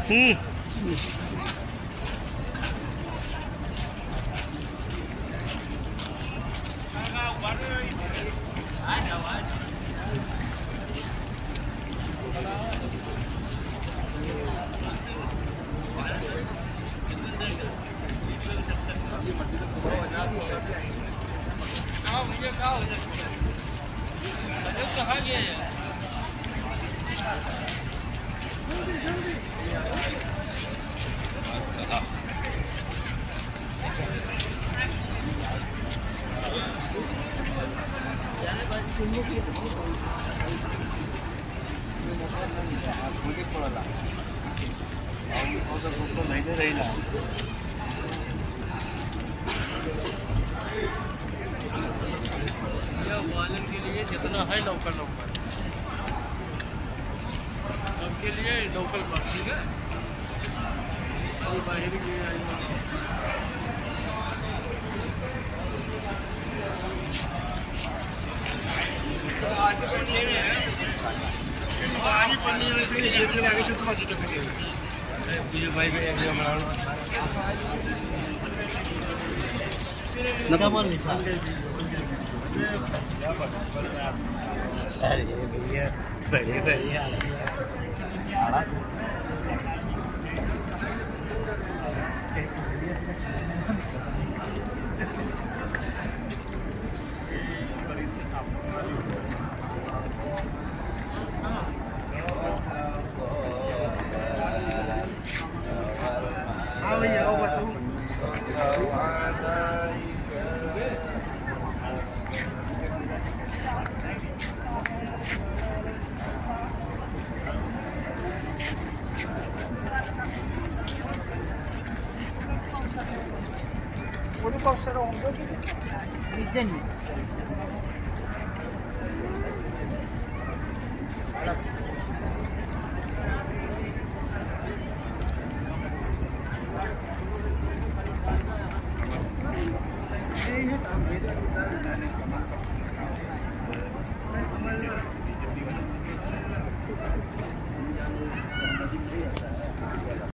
जितना है लोकल सबके लिए लोकल पड़ती है और बाहर की पनीर से लगे तो तुम्हारी भाई अरे भैया बड़े बड़े आदमी हाँ भैया आओ बताओ What about Sarong? Then